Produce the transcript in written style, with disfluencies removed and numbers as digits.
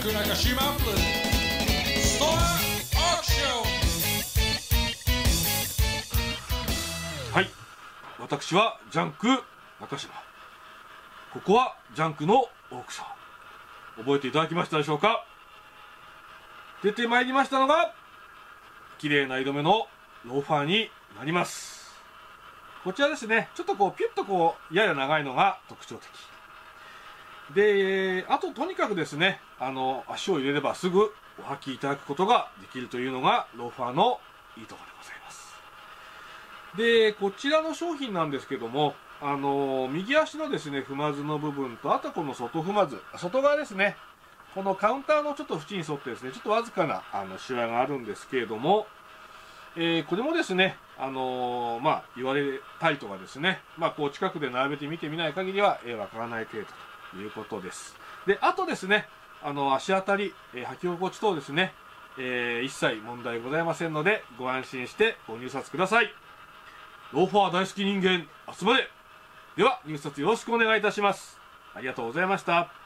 ク中島プレゼンストアオークション。 はい、私はジャンク中島。ここはジャンクのオークション。覚えていただきましたでしょうか。出てまいりましたのが綺麗な色目のローファーになります。こちらですね、ちょっとこうピュッとこうやや長いのが特徴的で、あととにかくですね、足を入れればすぐお履きいただくことができるというのがローファーのいいところでございます。で、こちらの商品なんですけども、右足のですね踏まずの部分と、あとこの外踏まず、外側ですね、このカウンターのちょっと縁に沿ってですね、ちょっとわずかなシワがあるんですけれども、これもですね、言われたりとかですね、こう近くで並べて見てみない限りはわからない程度ということです。で、あとですね、足当たり、履き心地等ですね、一切問題ございませんので、ご安心してご入札ください。ローファー大好き人間集まれ。では入札よろしくお願いいたします。ありがとうございました。